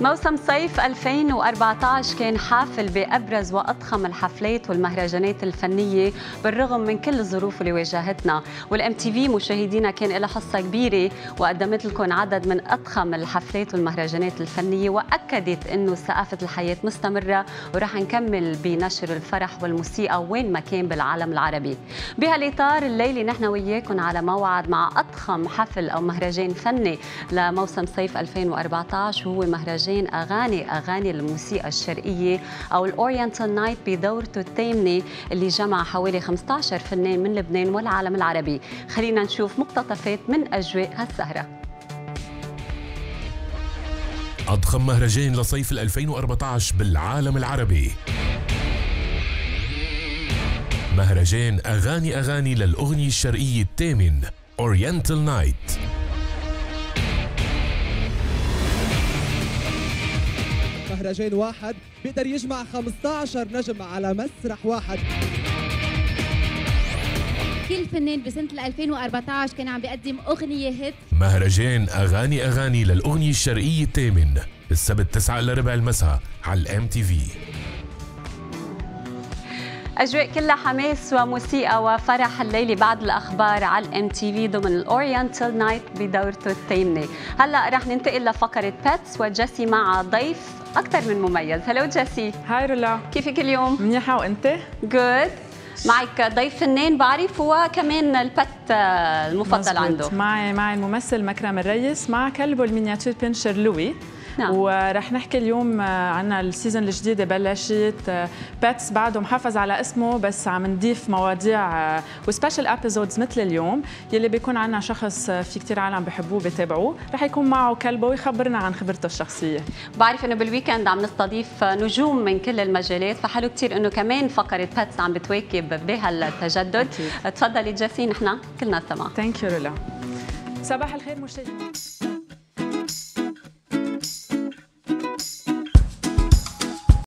موسم صيف 2014 كان حافل بأبرز وأضخم الحفلات والمهرجانات الفنية بالرغم من كل الظروف اللي واجهتنا. والام تي في مشاهدينا كان لها حصة كبيرة وقدمت لكم عدد من أضخم الحفلات والمهرجانات الفنية، وأكدت أنه ثقافة الحياة مستمرة ورح نكمل بنشر الفرح والموسيقى وين ما كان بالعالم العربي. بهالإطار الليلة نحن وياكم على موعد مع أضخم حفل أو مهرجان فني لموسم صيف 2014، وهو مهرجان أغاني الموسيقى الشرقية أو الأورينتال نايت بدورته الثامنة اللي جمع حوالي 15 فنان من لبنان والعالم العربي. خلينا نشوف مقتطفات من أجواء هالسهرة. أضخم مهرجان لصيف 2014 بالعالم العربي، مهرجان أغاني للأغنية الشرقية الثامن أورينتال نايت. مهرجان واحد بيقدر يجمع 15 نجم على مسرح واحد. كل فنان بسنة 2014 كان عم بيقدم أغنية هيت. مهرجان أغاني للأغنية الشرقية الثامن السبت 9 إلا ربع المساء على الام تي في. أجواء كلها حماس وموسيقى وفرح الليلة بعد الأخبار على الام تي في ضمن الأورينتال نايت بدورته الثامنة. هلا رح ننتقل لفقرة باتس وجيسي مع ضيف أكثر من مميز. هلو جيسي. هاي رولا، كيفك اليوم؟ منيحة وأنت؟ جود. معك ضيف فنان بعرف هو كمان البت المفضل مزبوط. عنده معي الممثل مكرم الريس مع كلبه المينياتور بنشر لوي. نعم. ورح نحكي اليوم عن السيزون الجديدة بلشت. باتس بعده محافظ على اسمه بس عم نضيف مواضيع وسبيشال ابيزودز مثل اليوم يلي بيكون عنا شخص في كتير عالم بحبوه بيتابعوه، رح يكون معه كلبه ويخبرنا عن خبرته الشخصية. بعرف انه بالويكند عم نستضيف نجوم من كل المجالات، فحلو كتير انه كمان فقرة باتس عم بتواكب بهالتجدد. تفضلي جيسي، نحن كلنا سما. ثانك يو رولا. صباح الخير مشاهدينا.